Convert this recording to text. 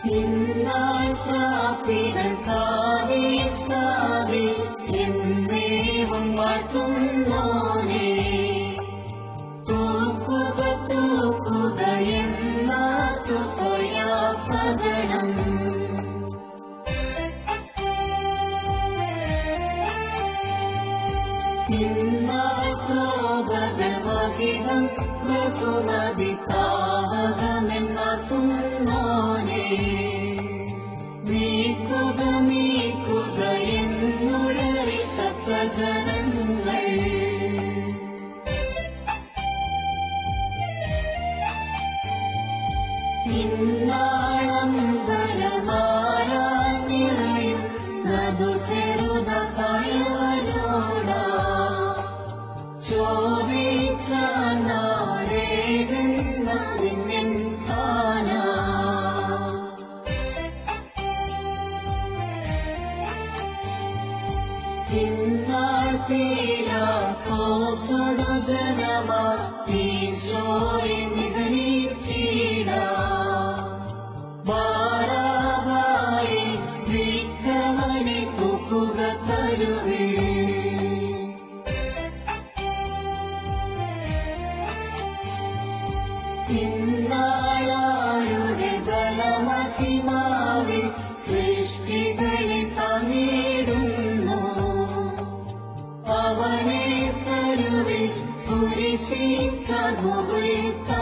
ഇന്നാൾ ശ്രാപ്പികൾ കാതീസ് കാതീസ് എന്നേവം വാഴ്ത്തുന്നോനേ. തൂക്കുക തൂക്കുക എന്നാർത്തുകയാപകടം. ഇന്നാൾ ക്രോപകൾ വഹിതം ഋതുമതി താവകമെന്നാർത്തുന്നോനേ. നീക്കുക നീക്കുക എന്നുഴറി സപ്തജനങ്ങൾ. ഇന്നാളം വരമാരാൻ നിറയും നദു ചെറുത കയവനോടാ. ചോദിച്ച നാടേതെന്നതിൻ ധാന. ഇന്നാൾ പീലാത്തോസോടു ജനമാ ഈശോയെ നിഗളിച്ചിടാ. ബാറാബായെ വിട്ടവനെ തൂക്കുക തരുവിൽ. ഇന്നാളാരുടെ ബലമഹിമാവിൽ സൃഷ്ടികളെ തന്നിടുന്നു. അവനെ തരുവിൽ കുരിശിച്ച